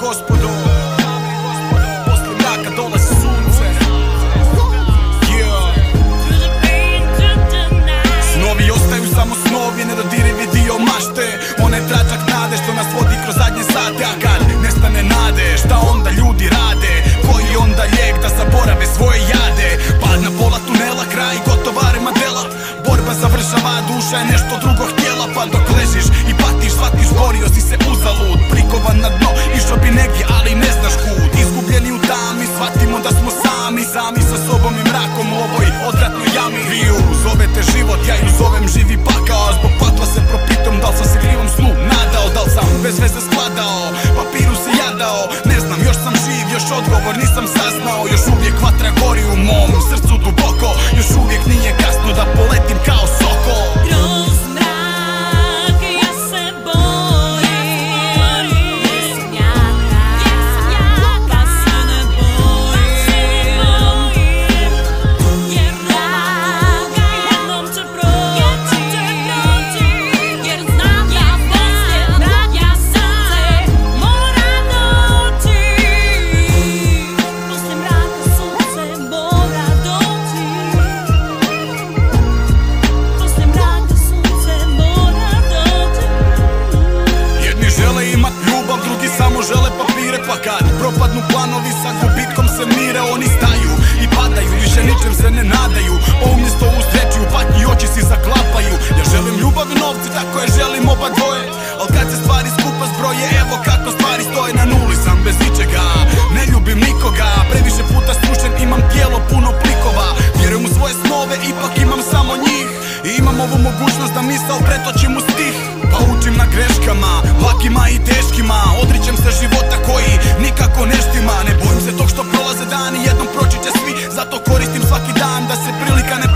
gospodo, posle mraka dolazi sunce. Snovi ostaju samo snovi, nedodirivi dio mašte. Onaj tračak nade što nas vodi kroz zadnje sate. A kad nestane nade, šta onda ljudi rade? Koji onda lijek da zaborave svoje jade? Pad na pola tunela, kraj gotova armadela. Borba završava, duša je nešto drugo htjela. Pa dok ležiš i patiš, shvatiš borio si se uzalud. Prikovan na dno, išao bi negdje ali ne znaš kud. Izgubljeni u tami, shvatimo da smo sami. Sami sa sobom i mrakom u ovoj odvratnoj jami. Vi ju zovete život, ja ju zovem živi pakao. A zbog pakla se propitam da li sam se krivom snu nadao. Da li sam bez veze skladao, papiru se jadao. Ne znam, još sam živ, još odgovor nisam saznao. Još uvijek vatra gori u mom srcu duboko. Još uvijek nije kasno da poletim kao sokol. Samo žele papire, pa kad propadnu planovi sa gubitkom se mire. Oni staju i padaju, više ničem se ne nadaju. Pa umjesto usreći u patnji oči si zaklapaju. Ja želim ljubav i novce, tako je želim oba dvoje. Al kad se stvari skupa zbroje, evo kako stvari stoje. Na nuli sam bez ničega, ne ljubim nikoga. Previše puta strušen, imam tijelo puno plikova. Vjerujem u svoje snove, ipak imam samo njih. I imam ovu mogućnost da misao pretočim u stih. Pa učim na greškama, lakima i teškima. Odričem se života koji nikako ne štima. Ne bojim se tog što prolaze dani, jednom proći će svi. Zato koristim svaki dan da se prilika ne